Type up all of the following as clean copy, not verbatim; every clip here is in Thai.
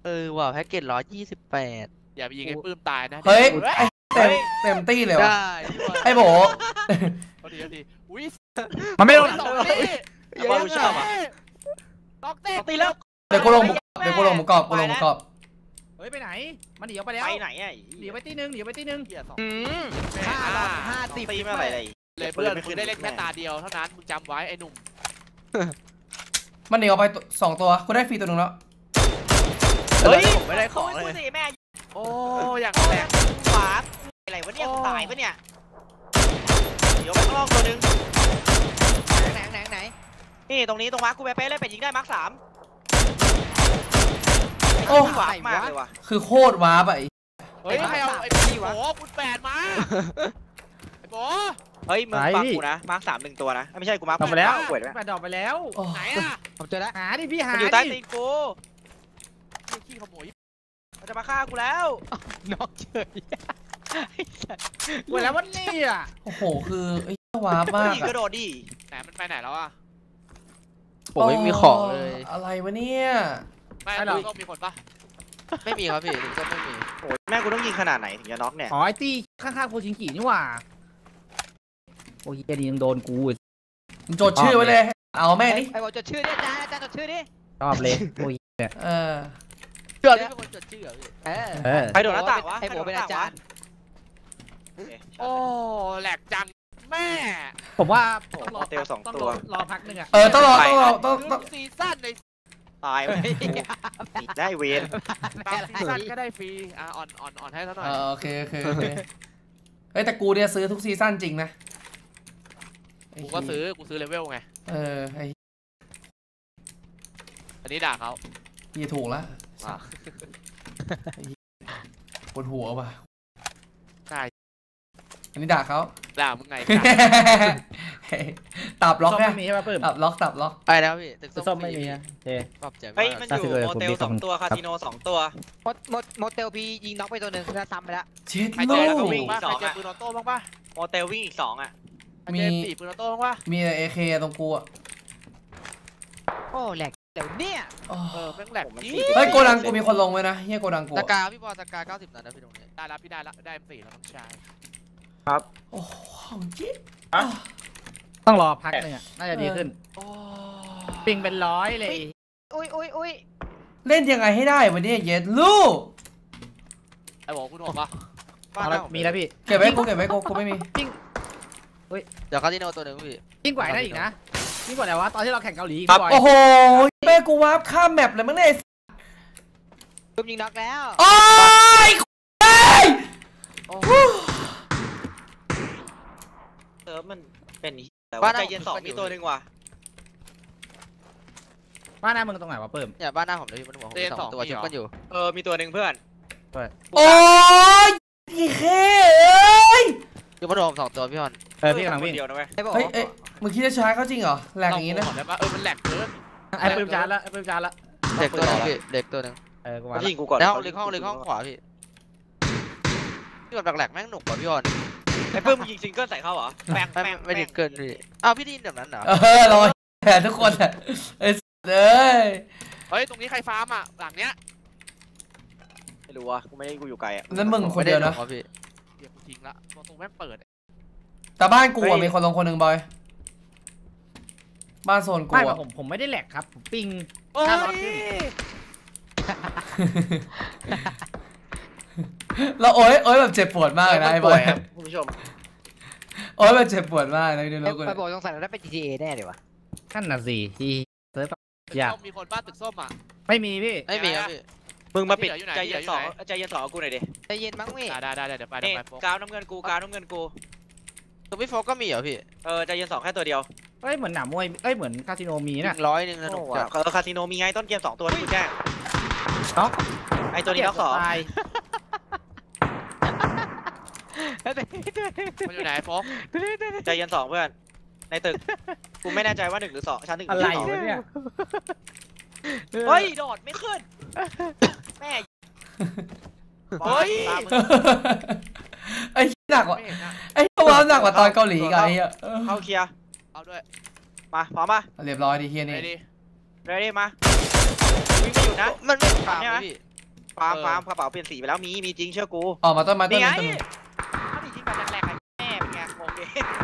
ว่ะแพ็กเกจ128 อย่าไปยิงไอ้ปื้มตายนะเฮ้ยเต็มตี้เลยวะไอ้โบเอาดีอุ้ยมันไม่โดนเยอะมากตอกเตะตีแล้วเดี๋ยวกูลงหมูกรอบเฮ้ยไปไหนมันหนีออกไปแล้วไปไหนอ่ะหนีไปตีหนึ่ง 50ตีไม่อะไรเลยเพื่อนคือได้เล่นแค่ตาเดียวเท่านั้นมึงจำไว้ไอ้หนุ่มมันหนีออกไป2ตัวกูได้ฟรีตัวนึงแล้วเฮ้ยไม่ได้ของเลยแม่โอ้อย่างแรงขวาอะไรวะเนี่ยตายปะเนี่ยเดี๋ยวไปข้างนอกตัวนึงไหนนี่ตรงนี้ตรงมาร์คกูเป๊ะเลยเป็ดยิงได้มาร์ค3 โอ้หวานมากเลยว่ะคือโคตรว้าไปเฮ้ยใครเอาไอ้พี่วะโอ้คุณ8มาไอ้โบเฮ้ยมึงฟังกูนะมาร์ค3 1ตัวนะไม่ใช่กูมาร์คไปแล้วแปดดอกไปแล้วไหนอ่ะผมเจอแล้วหาดิพี่หาอยู่ใต้ตีนกูขี้ขโมยมันจะมาฆ่ากูแล้วนอกเฉยเวลาวันนี้อ่ะโอ้โหคือไอ้ว้ามากกระโดดดิแต่มันไปไหนแล้วอ่ะโอ้ยมีของเลยอะไรวะเนี่ยไม่เราต้องมีคนปะไม่มีครับพี่ก็ไม่มีโอ้ยแม่กูต้องยิงขนาดไหนถึงจะน็อกเนี่ยอ๋อไอ้ตี้ข้างๆโคชิงกินี่ว่าโอ้ยดียังโดนกูจดชื่อไว้เลยเอาแม่นี่ไอ้บอกจดชื่อดิอาจารย์จดชื่อดิชอบเลยโอ้ยเชื่อที่เป็นคนจดชื่อเหรอพี่ใครโดนหน้าต่างวะไอ้โบเป็นอาจารย์โอ้แหลกจังแม่ผมว่าต้องรอเตล2ตัวรอพักนึงอ่ะต้องรอซีซั่นเลยตายติดได้เวนซีซั่นก็ได้ฟรีอ่อนให้ซะหน่อยโอเคเฮ้ยแต่กูเนี่ยซื้อทุกซีซั่นจริงนะกูก็ซื้อเลเวลไงอันนี้ด่าเขาอย่าถูกแล้วปวดหัวว่ะใช่อันนี้ด่าเขาด่ามึงไงตับล็อกแค่ไม่มีใช่ป่ะเพิ่มตับล็อกไอ้แล้วพี่ตึกส้มไม่มีเฮ้ยมันอยู่โมเตล2ตัวคาสิโน2ตัวโมเตลพี่ยิงน็อกไปตัวหนึ่งแล้วซ้ำไปแล้วเจ็ดโลวิ่งป่ะใครเจอปืนออโต้บ้างป่ะโมเตลวิ่งอีก2อ่ะมีปืนออโต้บ้างป่ะมีAKตรงกูอ่ะโอ้แหลกเดี๋ยวเนี่ยแม่งแหลกเฮ้ยโกดังกูมีคนลงไว้นะเฮียโกดังกูตะกาพี่บอลตะกา90นัดนะพี่ตรงนี้ได้แล้วพี่ได้แล้วได้4แล้วน้องชายครับโอ้ของจิ๊บต้องรอพักนึงอ่ะน่าจะดีขึ้นปิงเป็น100เลยอุ้ยเล่นยังไงให้ได้วันนี้เย็ดลูกไอ้บอกคุณบอกปะมีแล้วพี่เก็บไว้กูไม่มีปิงเดี๋ยวคาสิโนตัวหนึ่งพี่ยิ่งกว่าได้อีกนะยิ่งกว่าแล้ววะตอนที่เราแข่งเกาหลีโอ้โหแม่กูวาร์ปข้ามแมปเลยมั้งเนี่ยตุ้มยิงน็อกแล้วโอ้ยเซิร์ฟมันเป็นแต่ว่าใจเย็น2มีตัวหนึ่งว่ะบ้านหน้ามึงตรงไหนวะเพิ่มเนี่ยบ้านหน้าผมเลยมันหัว2ตัวชุบกันอยู่มีตัวหนึ่งเพื่อนโอ้ยพี่เคอยู่บนหัวผม2ตัวพี่ฮอนพี่กำลังวิ่งเดียวนะเว้ยเฮ้ยมึงคิดจะใช้เขาจริงเหรอแหลกอย่างนี้นะมันแหลกเกินไอ้ปืนจานละเด็กตัวนึงพี่เด็กตัวนึงยิงกูก่อนแล้วเล็กห้องขวาพี่แบบแหลกแม่งหนุกกว่าพี่ฮอนไอ้เพิ่มยิงซิงเกิลใส่เขาเหรอแปลงไม่ได้เกินพี่อ้าวพี่ดินแบบนั้นเหรอรอแผนทุกคนอ่ะเฮ้ยตรงนี้ใครฟาร์มอ่ะหลังเนี้ยไม่รู้ว่ะกูไม่ได้กูอยู่ไกลอ่ะนั่นมึงคนเดียวนะพี่เดี๋ยวกูทิ้งละตรงแม่งเปิดแต่บ้านกูมีคนลงคนหนึ่งบอยบ้านโซนกูผมไม่ได้แหลกครับผมปิงเราโอ้ยแบบเจ็บปวดมากนะไอ้บอยคุณผู้ชมโอ้ยแบบเจ็บปวดมากนะพี่ดูโลกไอ้บอยต้องใส่แล้วได้เป็น GTA แน่เลยวะขั้นน่ะสิที่เซิร์ฟอยากมีคนบ้านตึกส้มอ่ะไม่มีพี่ไม่มีครับพี่มึงมาปิดใจเย็น2กูหน่อยดิใจเย็นมั้งพี่ได้เดี๋ยวไปกาวน้ำเงินกูตัวพี่โฟก็มีเหรอพี่ใจเย็น2แค่ตัวเดียวเหมือนหนามวยเหมือนคาสิโนมีนะ 100นึงนะหนุกจัดคาสิโนมีไงต้นเกม2ตัวที่กูแจ้งน็อกไอตัวนี้น็อก2 มันอยู่ไหนโฟกใจเย็น2เพื่อนในตึกกูไม่แน่ใจว่า1หรือ2ชั้น1หรือ2 เนี่ยเฮ้ยโดดไม่ขึ้นแม่เฮ้ยไอ้หนักกว่าไอ้ตัวหนักกว่าตอนเกาหลีกันไอ้เข้าเคลียร์เอาด้วยมาพร้อมป่ะเรียบร้อยดีเฮียนี่เรดี้มาวิ่งไม่หยุดนะมันไม่ฟาร์มพี่ฟาร์มกระเป๋าเปลี่ยนสีไปแล้วมีจริงเชื่อกูออกมาต้นไม้ต้นี่นไงไม้ต้นไม้ถ้ามีจริงแบบแรกๆไอ้แม่เป็นไงโอเค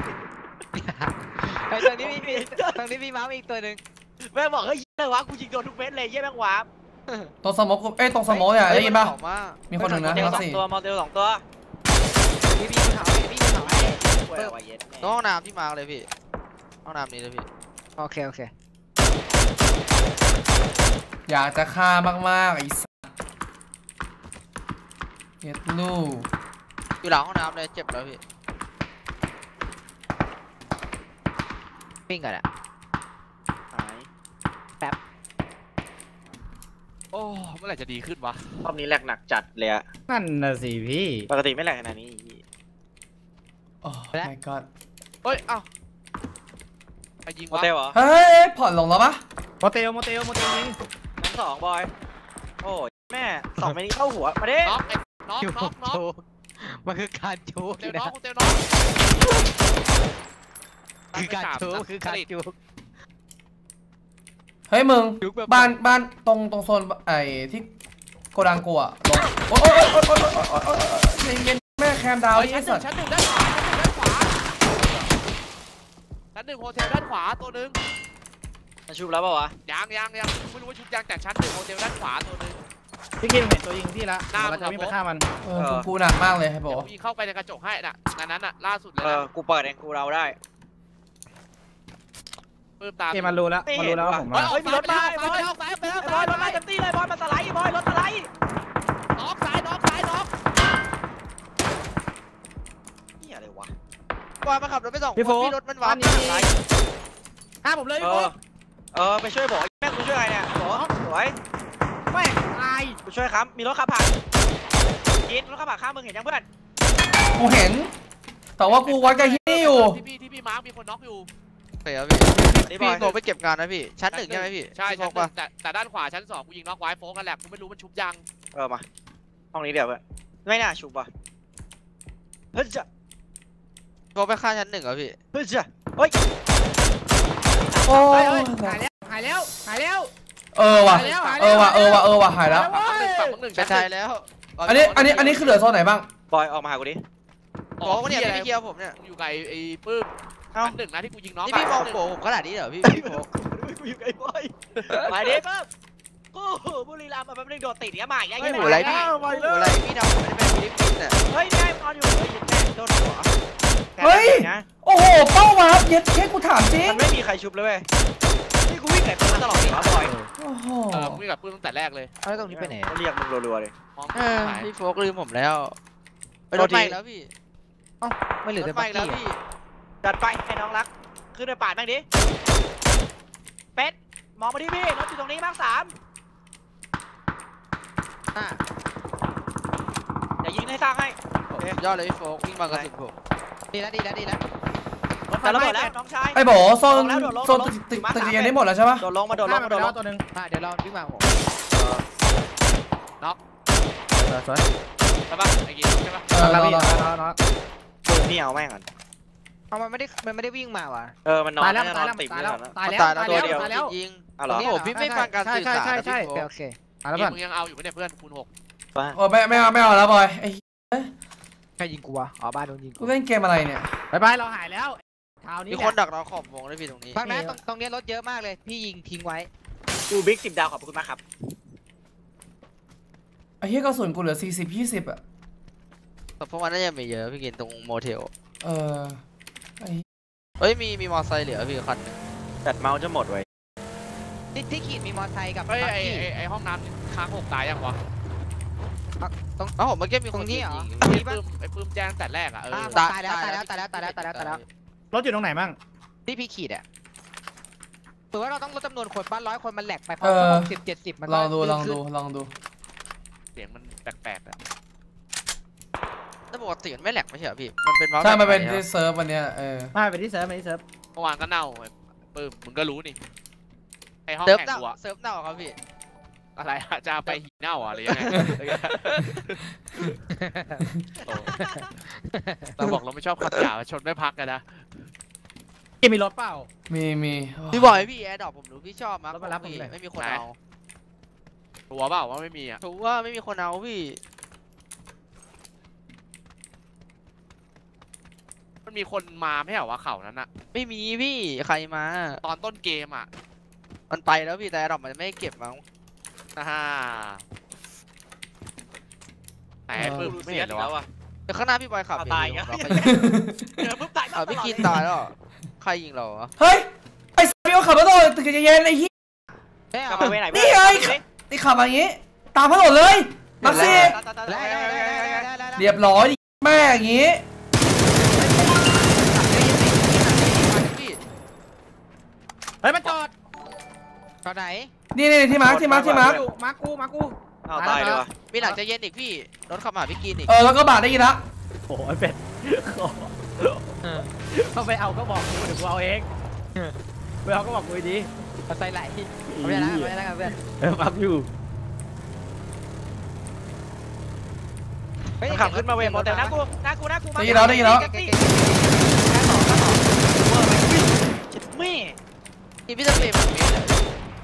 ไอ้ตรงนี้มีเมาส์อีกตัวหนึ่งแม่บอกเฮ้ยเลยวะกูยิงโดนทุกเม็ดเลยเยี่ยแม่งวาร์ปตรงสโมกตรงสโมกเนี่ยได้ยินป่ะออกมามีคนหนึ่งนะเดลมาสองสี่ตัวมอเดล2 ตัวพี่เขาให้พี่เขาให้ป่วยอะไรวะเย็นแม่ห้องน้ำที่มาเลยพี่ห้องน้ำนี้เลยพี่โอเคอยากจะฆ่ามากๆไอ้สัสเฮ็ดลูกอยู่หลังห้องน้ำเลยเจ็บแล้วพี่ปิ้งกันอะหายโอ้เมื่อไหร่จะดีขึ้นวะรอบนี้แหลกหนักจัดเลยอะนั่นน่ะสิพี่ปกติไม่แหลกขนาดนี้โอ้ my god เฮ้ยเอ้าไปยิงโมวะเตลเหรอเฮ้ยผ่อนลงแล้วปะโมเตลยิงงั้น2บอยโอ้ยแม่2เม็ดนี้เข้าหัวมาดิน็อกไอ้น็อกมันคือการจูเตลน็อกเตลน็อกคือการจูเฮ้ยมึงบ้านตรงโซนไอ้ที่โกดังกูอะลงโอ๊ยเย็นแม่แคมดาวนี่ไอ้สัสชั้นหนึ่งด้านขวาชั้นหนึ่งโฮเทลด้านขวาตัวหนึ่งมันชุบแล้วเปล่าวะยังไม่รู้ว่าชุดยังแต่ชั้นหนึ่งโฮเทลด้านขวาตัวหนึ่งพี่กินเห็นตัวยิงพี่ละเราจะวิ่งไปฆ่ามันกูหนักมากเลยครับโบเดี๋ยวยิงเข้าไปในกระจกให้น่ะนั้นน่ะล่าสุดเลยกูเปิดเองกูเราได้ปื้มตามพี่มันรู้แล้วว่าผมมาเฮ้ยมีรถมาไปแล้วไปบอยรถไล่เต็มที่เลยบอยมาสไลด์บอยรถสไลด์น็อกซ้ายน็อกนี่อะไรวะว่ามาขับรถไปส่งพี่โฟรถมันวางฆ่าผมเลยพี่โฟไปช่วยบอกแม่กูช่วยอะไรเนี่ยบอกสวยไม่ตายกูช่วยครับมีรถขับผ่านกินรถขับผ่านข้ามมึงเห็นยังเพื่อนกูเห็น แต่ว่ากูวัดกับที่นี่อยู่ที่พี่มาร์คมีคนน็อกอยู่เสียพี่นี่บพี่อยโฟไปเก็บงานนะพี่ชั้น 1ใช่ไหมพี่ใช่พี่โฟชั้นปะแต่ด้านขวาชั้น2กูยิงน็อกไว้โฟกันแหละกูไม่รู้มันชุบยังมาห้องนี้เดี๋ยวเพื่อนไม่น่าชุบว่ะเฮ้ยจ้ะโฟไปฆ่าชั้น 1เหรอพี่เฮ้ยจ้ะเฮ้ยโอ้หายยแล้วว่ะหายแล้วฝั่งมึงหนึ่งเป็นไทยแล้วอันนี้คือเหลือโซนไหนบ้างบอยออกมาหากูดิโฟก็เนี่ยพี่เกียร์ผมเนี่ยอยู่กับไอ้ปื้มชั้นหนึ่งนะที่กูยิงน็อกนี่พี่มองโฟผมขนาดนี้เหรอพี่โฟกูอยู่ไอ้บอยไปดิเพิ่มกูบุรีรัมย์มาแป๊บนึงโดดติดเนี่ยมาอีกไม่หูไรพี่หูไรพี่ดำไม่ได้เป็นฟิลิปปินส์เนี่ยเฮ้ยได้นอนอยู่เฮ้ยโดนหัวเฮ้ย โอ้โหเป้ามาเย็ดแค่กูถามจริงมันไม่มีใครชุบเลยเว้ยนี่กูวิ่งไก่ปืนมาตลอดเลยวะบอยโอ้โหมึงกับปื้มตั้งแต่แรกเลยแล้วตรงนี้ไปไหนเรียกมึงรัวๆเลยพี่โฟกลืมผมแล้วไปรถไฟแล้วพี่ไม่เหลือแต่บักกี้จัดไปให้น้องรักขึ้นไปปาดแม่งดิเป็ดมองมาที่พี่รถอยู่ตรงนี้มาร์ค 3อย่ายิงให้สร้างให้ยอดเลยพี่โฟกวิ่งมากระสุนผมดีแล้วแต่ระเบิดแล้วน้องชายไอ้โบโซนตึกเรียนได้หมดแล้วใช่ปะโดดลงมาโดดลงมาตัวหนึ่งเดี๋ยวเราวิ่งมาผมสวยใช่ปะไอ้กินใช่ปะเราพี่ปืนนี่เอาแม่งก่อนเอามันไม่ได้วิ่งมาว่ะมันนอนตายแล้วนอนติดเลยนะตายแล้วยิงอ๋อเหรอโอ้พี่ไม่ฟังการสื่อสารโอเคตายแล้วเกเพื่อนมมึงยังเอาอยู่ปะเนี่ยเพื่อนคูณโอ้ไม่เอาแล้วบอยไอ้ใครยิงกูวะอ๋อบ้านโดนยิงกูเล่นเกมอะไรเนี่ยบายเราหายแล้วคราวนี้มีคนดักเราขอบวงเลยพี่ตรงนี้ฟังนะตรงนี้รถเยอะมากเลยพี่ยิงทิ้งไว้กูบิ๊ก10 ดาวขอบคุณมากครับไอ้เหี้ยกระสุนกูเหลือ40-20อะแต่พวกมันน่าจะมีเยอะพี่กินตรงโมเทลไอ้มีมอไซค์เหลือพี่คันนึงจัดเมาส์จะหมดไว้ที่ขีดมีมอไซค์กับเฮ้ยบักกี้ไอ้ห้องน้ำค้าง6ตายยังวะอ้าวผมเมื่อกี้มีคนยิงไอ้ปื้มแจ้งแต่แรกอ่ะตายแล้วรถอยู่ตรงไหนบ้างที่พี่ขีดอ่ะถือว่าเราต้องลดจำนวนคนบ้าน100 คนมันแหลกไปพอ60-70มันลองดูเสียงมันแปลกๆอ่ะแต่ปกติมันไม่แหลกไม่ใช่เหรอพี่มันเป็นใช่มันเป็นที่เซิร์ฟวันเนี้ยไม่ไปที่เซิร์ฟเมื่อวานก็เน่าปื้มมึงก็รู้นี่ไอ้ห้องเซิร์ฟแข่งเน่ากูอะเซิร์ฟเน่าครับพี่อะไรจะไปหีเน่าอะไรยังไงเราบอกเราไม่ชอบขับหยาชนไม่พักกันนะมีรถเปล่ามีพี่บอยพี่แอร์ดรอปผมรู้พี่ชอบมั้ยแล้วมารับผมหน่อยไม่มีคนเอาตัวเปล่าว่าไม่มีอ่ะถูกว่าไม่มีคนเอาพี่มันมีคนมาไม่ใช่เหรอวะเขานั้นอะไม่มีพี่ใครมาตอนต้นเกมอ่ะมันไปแล้วพี่แต่ดอกมันไม่เก็บมั้งฮ่าไหนปื้มไม่เห็นเลยวะเดี๋ยวข้างหน้าพี่บอยขับตายไงเราไปเดี๋ยวปุ๊บตายเอาพี่กินตายแล้วเหรอใครยิงเราวะเฮ้ยไอ้พี่เขาขับรถโดนตึกเย็นไอ้เหี้ยกลับมาเวไหนนี่ไงนี่ขับมาอย่างงี้ตามถนนเลยมาสิเรียบร้อยแม่อย่างงี้พี่เฮ้ยมันจอดตอนไหนนี่ที่มาร์คอยู่มากูเอาตายเลยวะมีหลังจะเย็นอีกพี่รถขับมาหาพี่กินอีกแล้วก็บาดได้ยินละโอ้ยเป็ดเขาไปเอาก็บอกกูเดี๋ยวกูเอาเองไปเอาก็บอกกูดีเอาใจไหลเอาไปแล้วกันเพื่อนปั๊บอยู่มันขับขึ้นมาเวหมดแต่หน้ากูมาได้ยินแล้วแม่กินพี่จะเปลี่ยนแบบนี้เลย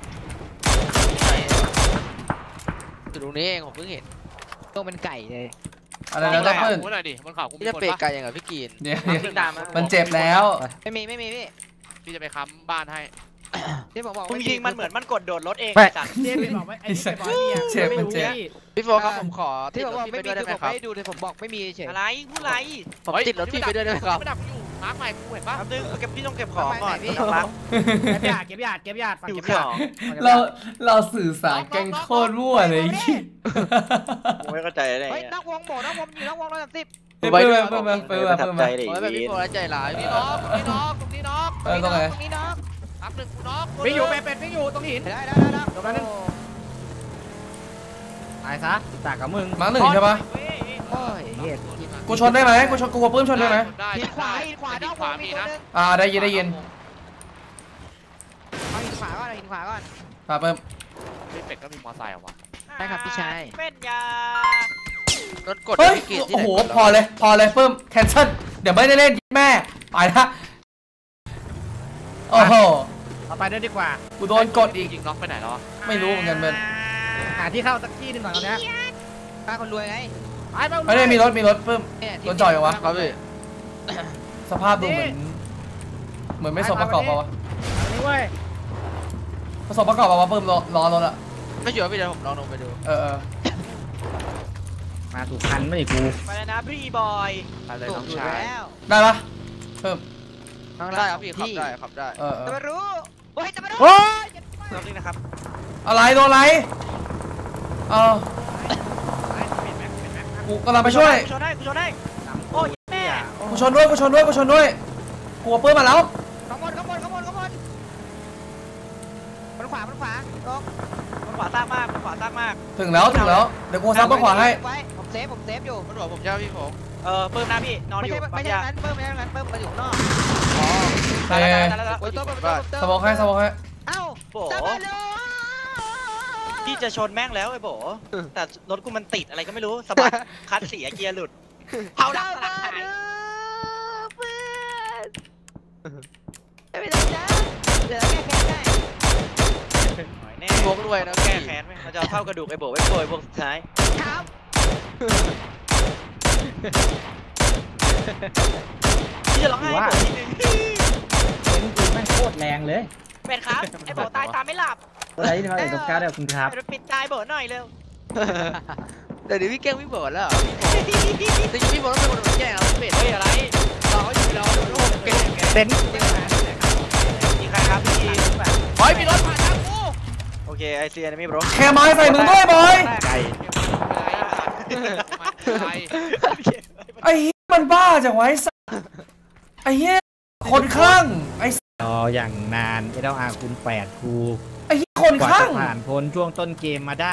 อยู่ตรงนี้เองผมเพิ่งเห็นต้องเป็นไก่เลยอะไรนะดับเบิ้ลกูหน่อยดิบนเขากูมีพี่จะคนเปลี่ยนปะไก่ยังไงพี่กินเนี่ยวิ่งตามมามันเจ็บแล้วไม่มีพี่พี่จะไปค้ำบ้านให้ที่ผมบอกมึงยิงมันเหมือนมันกดโดดรถเองไม่สัตว์เจ๊ไปบอกไว้ไอ้ไอ้บอยเนี่ยเจ็บมันเจ็บพี่โฟครับผมขอที่ผมบอกพี่ไม่ไปมีด้วยได้ที่ไหมผมครับไม่ดูเลยผมบอกไม่มีเฉยอะไรพูดอะไรผมติดรถพี่ไปด้วยได้ไหมครับไม่ดับอยู่มาร์คใหม่กูเห็นปะแป๊บนึงพี่ต้องเก็บของก่อนพี่รักเก็บหยาดฝั่งอยู่เก็บหขยาดองเราสื่อสารกันโคตรมั่วเลยกูไม่เข้าใจเลยเฮ้ยนักวงบอกนักวงอยู่นักวง130 เพิ่มมาไม่ประทับใจเลยโอ้ยแบบพี่โฟแล้วใจร้ายนี่พี่น็น้อองกนี่น็อกตรงนี้น็อกตรงไหนตรงนี้น็อกพักหนึ่งกูน็อกวิ่งอยู่เป็ดวิ่งอยู่ตรงหินได้ตรงนั้นตายซะตากกับมึงมาร์คหนึ่งใช่ปะโอ้ยเหี้ยกูชนได้ไหมกูชนกูปื้มชนได้ไหมได้หินขวานักวงมีตัวนึงได้ยินเอาหินขวาก่อนหินขวาก่อนปื้มพี่เป็ดก็มีมอไซค์เหรอวะได้ครับพี่ชายเป็นยารถกดเฮ้ยพี่กินที่โอ้ไหนโหพอเลยปื้มแคนเซิลเดี๋ยวไม่ได้เล่นแม่ไปละโอ้โหเอาไปได้ดีกว่ากูโดนกดอีกยิงน็อกไปไหนแล้วไม่รู้เหมือนกันเบิ้ลหาที่เข้าสักที่หนึ่งก่อนตอนนี้ป้าคนรวยไงไปไปไม่ได้มีรถปื้มเนี่ยรถจอดอยู่วะครับพี่สภาพดูเหมือนไม่สมประกอบป่าวะนี่เว้ยผสมประกอบป่าวะปื้มล้อรถอะไม่ชัวร์พี่เดี๋ยวผมลองลงไปดูมาถูกคันไม่กูไปแล้วนะพี่บอยอะไรถูน้กองอยู่ชายแล้วได้ปะเพิ่มได้ครับพี่ขับได้ขับได้จะมารู้โอ้ยจะมารู้โอ้ยรอบนี้นะครับอะไรโดนอะไรกูกำลังไปช่วยกูชนได้โอ้ยแม่กูชนด้วยกูชนด้วยกูเอาปื้มมาแล้วข้างบนมันขวาตรงมันขวาซากมากถึงแล้วเดี๋ยวกูซับมาขวาให้ผมเซฟอยู่มันบอกผมจะพี่ผมเพิ่มหน้าพี่นอนไม่อยู่ใช่ไม่ใช่นั้นเพิ่มมาอยู่นอกเอ้ยโอ้ยตัวสมองให้เอ้าโบจะมารู้พี่จะชนแม่งแล้วไอ้โบแต่รถกูมันติดอะไรก็ไม่รู้สะบัดคัดเสียเกียร์หลุดเผาดับสลักหายเพื่อนไม่ได้จ้าเดี๋ยวแก้แค้นได้แน่พวกรวยนะแก้พี่แค้นไหมเราจะเท่ากระดูกไอ้โบไว้โปรยพวกสุดท้ายครับพี่จะร้องไห้ไอ้โบทีนึงเห็นกูแม่งโคตรแรงเลยเป็นครับไอ้โบตายตามไม่หลับอะไรที่มาเอ็ดตกการ์ดคุณครับปิดตายโบหน่อยเร็วเดี๋ยวนี้พี่แกล้งพี่เบิร์ดแล้วแต่พี่เบิร์ดต้องเป็นคนแกล้งเราเป็ดเฮ้ยอะไรเราอยู่เราโดนลูกแกล้งเต็นมีใครครับพี่เฮ้ยมีรถผ่านทางกูโอเคไอซีนะพี่บรแค่ไม้ใส่มึงด้วยบอยไก่ไอ้เหี้ยมันบ้าจังไว้ไอ้เหี้ยคนคลั่งไอ้รออย่างนานไอ้ดาวอาคุณ8ครูไอ้เหี้ยคนกว่าคลั่จะงผ่านพ้นช่วงต้นเกมมาได้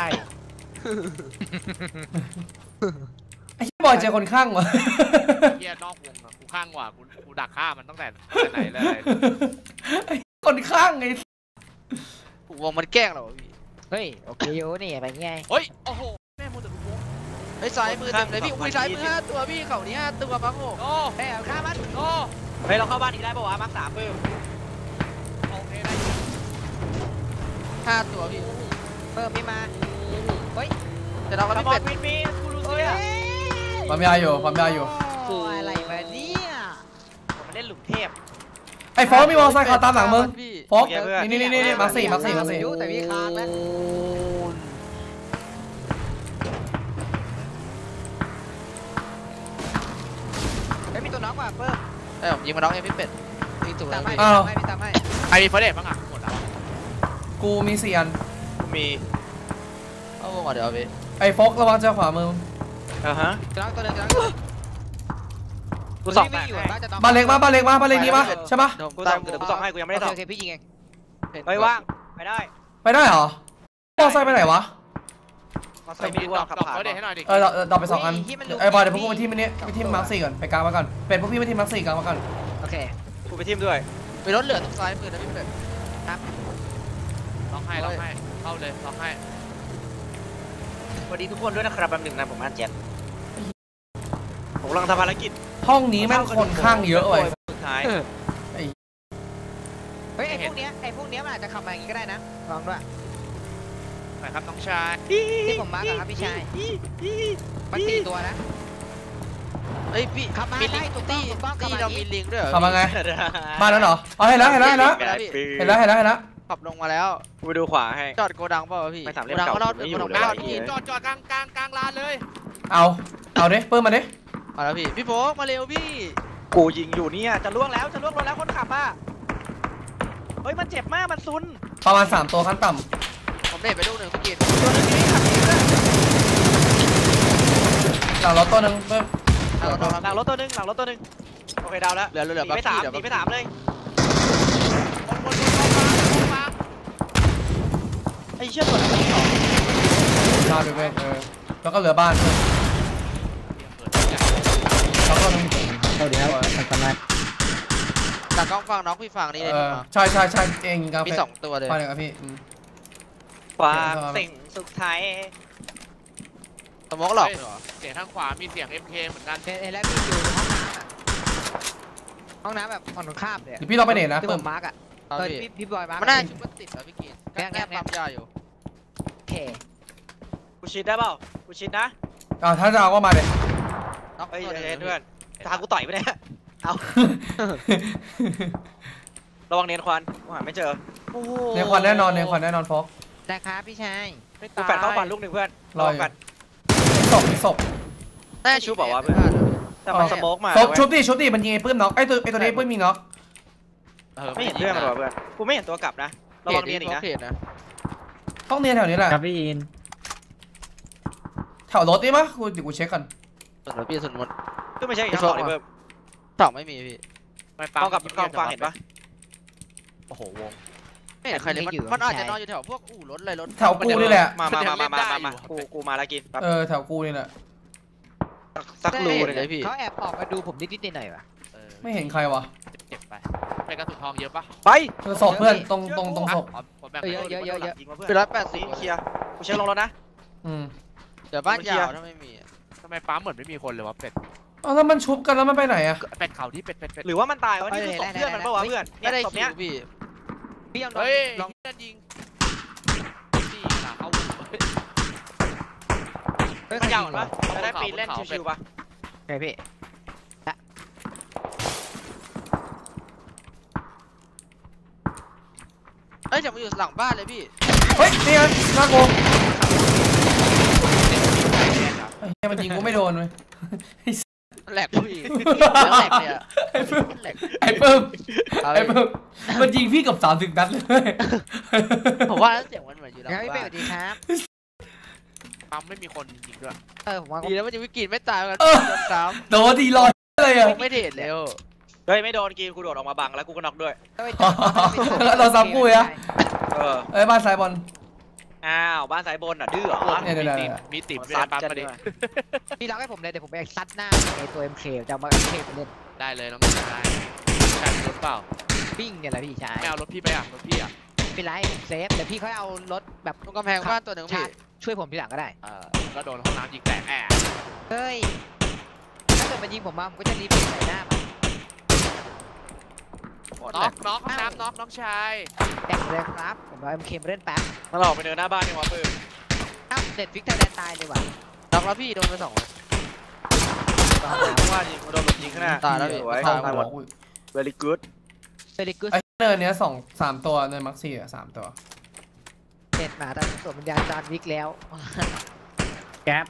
ไอ้เหี้ยบอยเจอคนคลั่งวะเฮียนอกวงอะกูข้างกว่ากูดักฆ่ามันตั้งแต่ไหนเลยไอ้คนคลั่งไอ้วงมันแกล้งเราพี่เฮ้ยโอเคอยู่นี่ไปไงเฮ้ยโอ้โหแม่มูแต่กูวงไอ้ซ้ายมือเต็มเลยพี่อุ้ยซ้ายมือ5 ตัวพี่เข่านี้5 ตัวมั้งโง่โอ้เฮ้ยเอาฆ่ามันโอ้เฮ้ยเราเข้าบ้านอีกได้ป่าวะมาร์ค3เพิ่มโอเคได้ 5 ตัวพี่เพิ่มไม่มาเฮ้ยจะน้องก็สไม่มอเป็ลนวินมีกูรู้เสียความยาอยู่ความยาอยู่โอ้อะไรมาเนี่ยผมมาเล่นหลุมเทพไอ้โฟกมีมอเตอร์ไซค์ขับตามหลังมึงพี่โฟกโอเคเพื่อนนี่มาสี่ยุแต่มีค้างนะไม่มีตัวน็อกว่ะเพิ่มผมยิงมาน้องเองพี่เป็ดยิงถูกตาแล้มวให้พี่ตามให้ใครมีเฟรเดตบ้างอ่ะหมดแล้วกูมี4 อันกูมีเอาวงก่อนเดี๋ยวพี่ไอ้โฟกระวังเจอขวามือฮะตัวน็อกตัวนึงตัวน็อกกูส่องไม่แตกอยู่ให้บ้านจะน็อกบ้านเล็กมาบ้านเล็กนี้มาใช่ปะกูส่องเดี๋ยวกูส่องให้กูยังไม่ได้ส่องโอเคพี่ยิงเองเฮ้ยว่างไปได้ไปได้เหรอมอเตอร์ไซค์ไปไหนวะมาใส่ไม่รู้ว่าขับดอกผ่านเฟรเดตให้หน่อยดิดรอปไป2 อันไอ้บอยเดี๋ยวพวกกูไปที่นี้ไปที่มาร์ค4ก่อนไปกลางมาก่อนเป็นพวกพี่ไปที่มาร์ค4กลางมาก่อนโอเคกูไปทิมด้วยมีรถเหลือตรงซ้ายมือนะพี่เป็ดล็อกให้เข้าเลยล็อกให้สวัสดีทุกคนด้วยนะครับแป๊บนึงนะผมอ่านแชทผมกำลังทำภารกิจห้องนี้แม่งคนข้างเยอะเว้ยสุดท้ายเฮ้ยไอ้พวกเนี้ยมันอาจจะขับมาอย่างงี้ก็ได้นะลองด้วยไหนครับน้องชายที่ผมมาร์กครับพี่ชายมัน4 ตัวนะเฮ้ยพี่ขับมามีลิได้งถูกต้องตี้เรามีลิงด้วยเหรอขับมาไงบ้านนั้นเหรออ๋อเห็นแล้วเห็นแล้ว ขับลงมาแล้วกูไปดูขวาให้จอดโกดังเปล่าวะพี่ไม่ถามเรื่โกองดังเก่าก็รอดไม่อยู่โกเลยดังพี่จอดกลางลานเลยเอาดิเปิ้ลมาดิมาแล้วพี่โฟกมาเร็วพี่กูยิงอยู่เนี่ยจะล่วงแล้วรถแล้วคนขับอ่ะเฮ้ยมันเจ็บมากมันซุนประมาณ3 ตัวขั้นต่ผมเด็ดไปลูกหนึ่งพี่กินตัวนึงนี่ขับเองด้วยำหลังรถตัวหนึ่งเปิ้ลเอาเราหลังรถตัวนึงโอเคดาวแล้วเหลือหนีไปถามเลยไอ้เชี่ยตัวนั้นไม่ออกลาไปเว้ยแล้วก็เหลือบ้านแล้วก็เดี๋ยวกันได้ตากล้องฟังน้องพี่ฟังนี่เลยพี่มาใช่เองกาแฟมี2 ตัวเลยไปเลยครับพี่ความสิ่งสุดท้ายสมองหลอกเหรอเสียงทางขวามีเสียง MK เหมือนกันเห็นแล้วพี่อยู่ห้องน้ำแบบฝั่งตรงข้ามเลยเดี๋ยวพี่เราไปเน็ตนะที่เปิ้ผลมมาร์กอ่ะเอาพี่บอยมาร์กมันน่าชุบมันติดแล้วพี่กินแค่ปั๊มยาอยู่โอเคกูชิดได้เปล่ากูชิดนะถ้าจะเอาก็มาเลยน็อกเฮ้ยตัวหนึ่งเพื่อนทางกูต่อยไปเนี่ยเอาระวังเนียนควันกูหาไม่เจอเนควันแน่นอนโฟกนะครับพี่ชายกูแฟดเข้าฟันลูกหนึ่งเพื่อนรอกันศพน่าชุบบอกว่าเพื่อน แต่มันสโมกมาศพชุบดิมันยิงไอ้ปื้มน็อกไอ้ตัวนี้ปื้มมีน็อกไม่เห็นเพื่อนมันหรอเพื่อนกูไม่เห็นตัวกลับนะระวังเนียนอีกนะต้องเนียนแถวนี้แหละครับพี่อินแถวรถนี่มั้ยเดี๋ยวกูเช็คก่อนส่วนพี่ส่วนหมดก็ไม่ใช่อีกสองเลยเพิ่ม 2ไม่มีพี่ไม่ปั๊มเข้ากับกล้องฟังเห็นปะโอ้โหวงไม่เห็นใครเลยมันอาจจะนอนอยู่แถวพวกอู่รถอะไรรถแถวกูนี่แหละมากูมาแล้วกินแถวกูนี่แหละสักรูนึงเลยพี่เขาแอบออกมาดูผมนิดๆหน่อยๆว่ะไม่เห็นใครวะเจ็บไปเป็นกระสุนทองเยอะปะไปศพเพื่อนตรงศพผมแบ่งเยอะยิงมาเพื่อนเป็น180 เคลียร์กูเช็คลงรถนะเดี๋ยวบ้านยาวถ้าไม่มีทำไมปั๊มเหมือนไม่มีคนเลยวะเป็ดแล้วมันชุบกันแล้วมันไปไหนอะเป็ดเข่าที่เป็ดหรือว่ามันตายวะนี่คือศพเพื่อนมันปะวะเพื่อนไม่ได้ศพคิเนี้ยวพี่พี่ยังเฮ้ยลองเพื่อนยิงนี่ล่ะเขามันยาวปะจะได้ปีนเล่นชิวๆปะไงพี่เอ้ยจะมาอยู่หลังบ้านเลยพี่เฮ้ยนี่ไงน่ากลัวมันยิงกูไม่โดนเลยแหลกพี่แหลกเนี่ยไอ้เพิ่มแหลกไอ้เพิ่มมันยิงพี่กับ30 นัดเลยผมว่าเสียงมันเหมือนอยู่หลังงั้นพี่เป็ดสบ้าวัน สดีครับปั๊มไม่มีคนจริงด้วยผมว่าดีแล้วมันจะวิกฤตไม่ตายกันโดนซ้โดนทีลอยเลยอะำไม่เด็ดเร็วเฮ้ยไม่โดนกินกูโดดออกมาบังแล้วกูก็น็อกด้วยเราซ้ำกูอะเออบ้านซ้ายบอลอ้าวบ้านสายบนอ่ะดื้อเหรอมีติ่มด้วยปั๊มมาดิพี่ล็อกให้ผมเลยเดี๋ยวผมไปซัดหน้าไอ้ตัว MK จะเอามา MK ไปเล่นได้เลยน้องชายใช่รถเปล่าปิ้งเนี่ยแหละพี่ชายไม่เอารถพี่ไปอ่ะรถพี่อ่ะเป็นไรผมเซฟเดี๋ยวพี่ค่อยเอารถแบบตรงกำแพงบ้านตัวหนึ่งพี่ช่วยผมทีหลังก็ได้ก็โดนห้องน้ำยิงแตกแอะเฮ้ยถ้าเกิดมันยิงผมมาผมก็จะรีบใส่หน้ามันน็อกห้องน้ำน็อกน้องชายแต่งเลยครับผมเอา MK มาเล่นแป๊บมาหลอกไปเดินหน้าบ้านยังวะปื้มอ้าวเด็ดฟิกไทยแลนด์ตายเลยว่ะน็อกแล้วพี่โดนไป2 ว่ายิงโดนหลุดยิงข้างหน้าตายแล้วพี่สวยเข้าตายหมหัวดอุ้ย very good เฟลิกุสไอ้เนินเนี้ย3 ตัวเนินมักซี่อ่ะ3 ตัวเด็ดมาแต่สวมวิญญาณจานวิกแล้วแก๊ป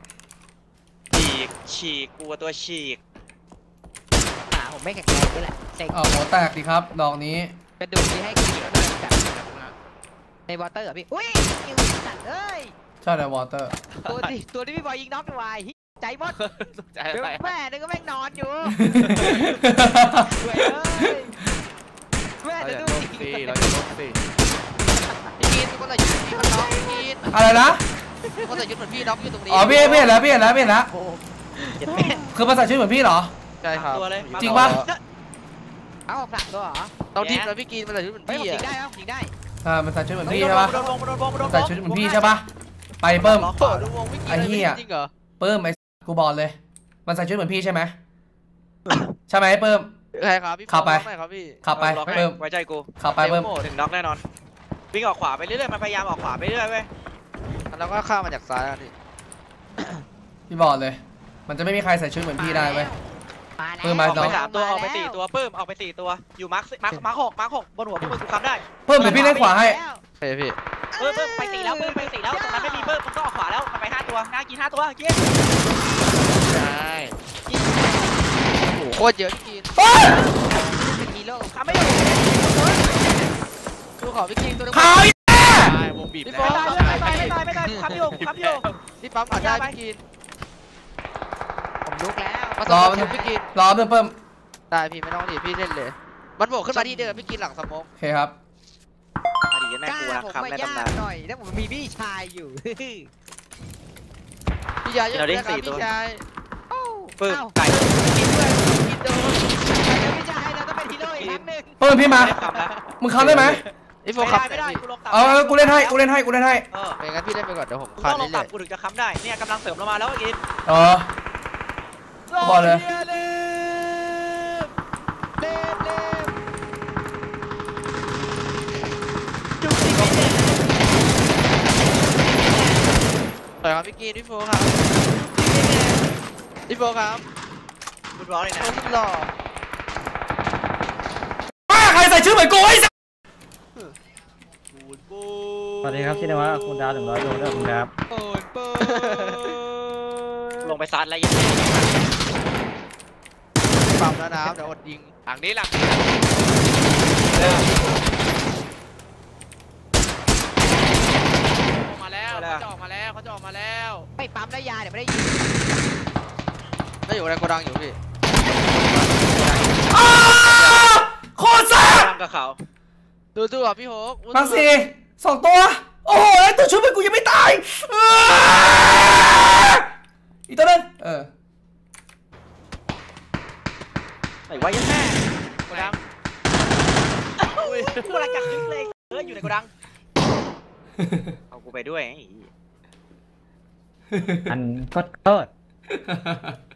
ฉีกกลัวตัวฉีกผมไม่แข็งแรงด้วยแหละเซ็งหัวแตกดีครับดอกนี้เป็นดูที่ให้กินแล้วเดินแบบในวอเตอร์เหรอพี่อุ้ยยิงสัตว์เอ้ยใช่เลยวอเตอร์ตัวที่พี่บอยยิงน็อกดีวายใจหมดใจเดี๋ยวไปแม่นึกว่าแม่งนอนอยู่เว้ยแม่เราจะจะดูลบจริงสิเราจะลบสิพี่กินทุกคนใส่ชุดพี่มันน็อกพี่กินอะไรนะทุกคนใส่ชุดเหมือนพี่น็อกอยู่ตรงนี้อ๋อพี่เห็นแล้วพี่เห็นแล้วพี่เห็นแล้วโอ้เจ็ดแม่คือภาษาชื่อเหมือนพี่เหรอใช่ครับตัวเลยจริงปะเอาออก3ตัวเหรอต้องทีมแล้วพี่กินมันใส่ชุดเหมือนเฮ้ยผมพี่ยิอะงได้ครับยิงได้ภาษาชื่อเหมือนพี่ใช่ปะโดนวงโดนวงโดนวงภาษาชื่อเหมือนพี่ใช่ปะไปเพิ่มโอ้ดูวงพี่กินไอ้เหี้ยจริงเหรอเพิ่มไอ้กูบอกเลย มันใส่ชุดเหมือนพี่ใช่ไหมใช่ไหมเพิ่มใครครับพี่ขับไปหน่อยครับพี่ขับไปล็อกให้เพิ่มไว้ใจกูขับไปเพิ่มถึงน็อกแน่นอนวิ่งออกขวาไปเรื่อยๆมันพยายามออกขวาไปเรื่อยเว้ยแล้วก็ข้ามมาจากซ้ายแล้วนี่พี่บอกเลย มันจะไม่มีใครใส่ชุดเหมือนพี่ได้เว้ยมาแล้วปืนมาออกไปน้อง 3 ตัวออกไป4 ตัวปื้มออกไป4 ตัวอยู่มาร์ค6บนหัวพวกมึงกูคำได้เพิ่มเดี๋ยวพี่เล่นขวาให้เฮ้ยพี่ปื้มไป4แล้วปื้มไป4แล้วตรงนั้นไม่มีปื้มมึงก็ออกขวาแล้วมันไป5 ตัวน่ากิน5 ตัวกินใช่โอ้โหโคตรเยอะพี่กินเฮ้ยเป็นฮีโร่คำไม่อยู่ดูขอพี่กินตัวนึงขาวอีกแน่ตายวงบีบพี่แล้บวอลไม่ตายคำอยู่คำอยู่พี่ปั๊มอัดได้พี่กินผมลุกแล้วมาต่อมาพี่กินรอเพิ่มได้พี่ไม่ต้องดิพี่เล่นเลย มันโผล่ขึ้นมาที่เดิมพี่กินหลังสมองโอเคครับอดีตแม่กล้ากูนะผมคำมาในยาตำนาก นหน่อยถ้าผมมีพี่ชายอยู่พี่ชายเยอะเราได้เลยครับ 4 ตัวพี่ชายปื้มเอ้าไก่กินด้วยกินโดนพี่ชายเราต้องเป็นฮีโร่อีกครั้งหนึ่งเพิ่มพี่มาไม่ได้คำแล้วมึงค้ำได้ไหมไอ้โฟไม่กัสได้ไม่ได้กูลงต่ำเอากูเล่นให้ไม่ไม่งั้นพี่เล่นไปก่อนเดี๋ยวผมกูคันต้องลเรื่งอยต่ำกูถึงจะค้ำได้เนี่ยกำลังเสริมเรามาแล้วกินเออ บอกเลยจุกจิกไม่เจ็บๆต่อยครับพี่กินพี่โฟครับพี่โฟครับกูร้องเลยโฟนะสุดหล่อใครใส่ชื่อเหมือนกูไอ้สัสสวัสดีครับชินวัฒน์คุณดาว100 ดวงด้วยคุณครับเปิดลงไปซัดแล้วยังปั๊มแล้วนะเดี๋ยวอดยิงหลังนี้หลังมาแล้วเขาจะออกมาแล้วเขาจะออกมาแล้วไม่ปั๊มแล้วยาเดี๋ยวไม่ได้ยิงไม่อยู่ในโกดังอยู่พี่โคตรซ่าทำกับเขาดูอ่ะพี่โฮกมังสี2 ตัว โอ้โหแล้วตัวชุบเป็นกูยังไม่ตายอีกตัวนึงไหนวะยังแม่กูดังกูกำลังจะคลิกเลยอยู่ในกูดังเอากูไปด้วยอันก็เกิด